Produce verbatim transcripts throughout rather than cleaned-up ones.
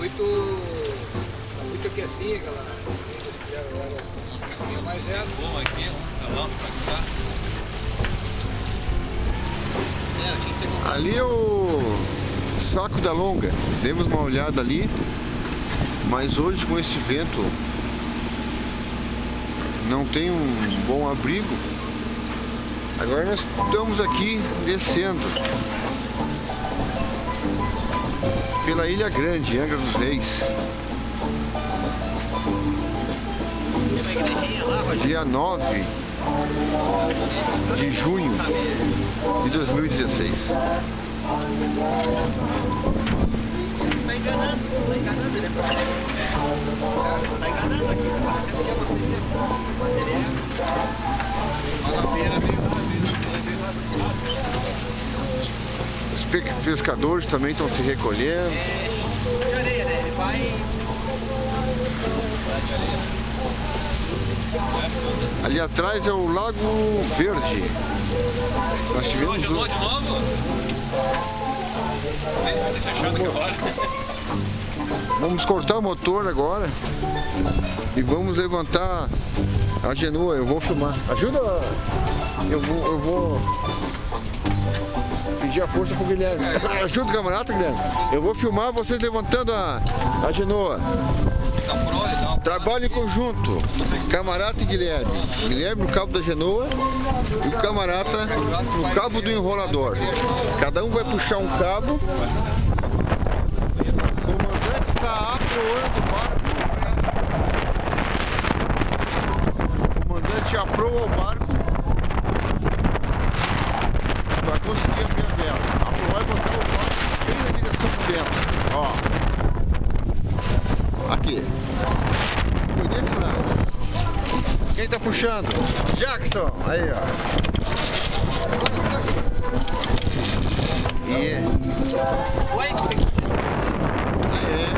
muito, tá muito aquecinha aquela. Mas é bom aqui, tá bom pra cá. Ali é o Saco da Longa, demos uma olhada ali, mas hoje com esse vento não tem um bom abrigo. Agora nós estamos aqui descendo pela Ilha Grande, Angra dos Reis. Dia nove de junho de dois mil e dezesseis. Tá enganando, tá enganando, ele é pra... Tá enganando aqui, tá parecendo que é uma coisinha assim, mas ele é... Os pescadores também estão se recolhendo. É, de areia, né? Ele vai... Ali atrás é o Lago Verde. Nós tivemos de novo? Vai ter fechado aqui agora. Vamos cortar o motor agora e vamos levantar a genoa. Eu vou filmar. Ajuda! Eu vou, eu vou pedir a força pro Guilherme. Ajuda, camarada, Guilherme. Eu vou filmar vocês levantando a, a genoa. Trabalho em conjunto, camarada e Guilherme. Guilherme no cabo da genoa e o camarada no cabo do enrolador. Cada um vai puxar um cabo. O comandante está aproando o barco. O comandante aproa o barco para conseguir abrir a vela. Aproar e botar o barco bem na direção do vento. Ó. Aqui. Foi desse lado. Quem tá puxando? Jackson. Aí, ó. E... Oi? Aí.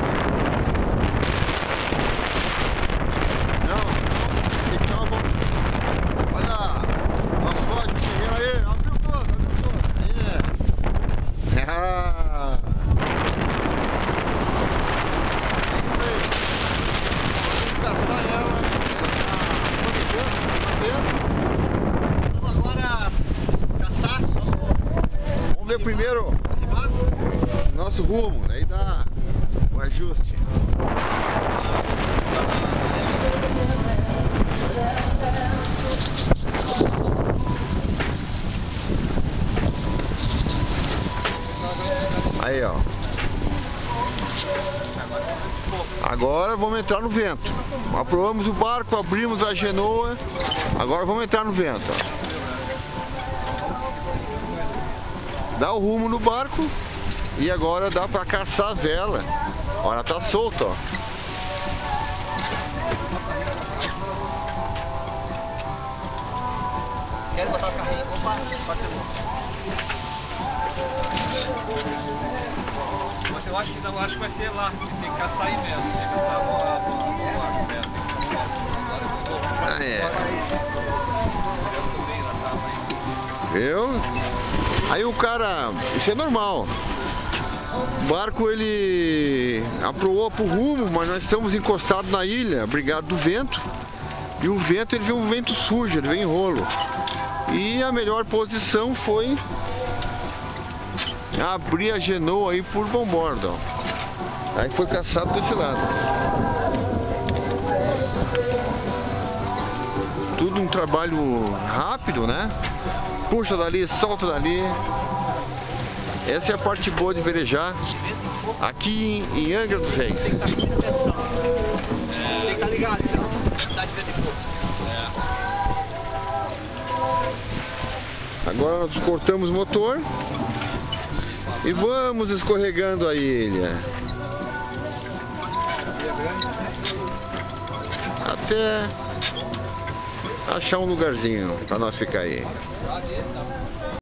Não, tem que dar uma volta. Olha a sorte que chegou aí. Abriu todo, abriu todo. Aí. Ah. Caçar ela, ela tá Vamos agora caçar, vamos... Vamos ver primeiro nosso rumo, daí dá o ajuste. Aí, ó. Agora vamos entrar no vento. Aproamos o barco, abrimos a genoa. Agora vamos entrar no vento, ó. Dá o rumo no barco. E agora dá pra caçar a vela. Ó, ela tá solta, ó. Quero botar o carrinho. Opa, bateu. Mas eu acho que, eu acho que vai ser lá. Tem que caçar aí mesmo. Tem que caçar no barco mesmo. Ah, é. Viu? Aí o cara... Isso é normal. O barco, ele aproou pro rumo, mas nós estamos encostados na ilha, abrigado do vento. E o vento, ele vem um vento sujo, ele vem em rolo. E a melhor posição foi abrir a genoa aí por bombordo, ó. Aí foi caçado desse lado. Tudo um trabalho rápido, né? Puxa dali, solta dali. Essa é a parte boa de velejar aqui em Angra dos Reis. Tem que estar com muita atenção. Tem que estar ligado, então. Dá de vento e pouco. Agora nós cortamos o motor e vamos escorregando a ilha até achar um lugarzinho para nós ficar aí.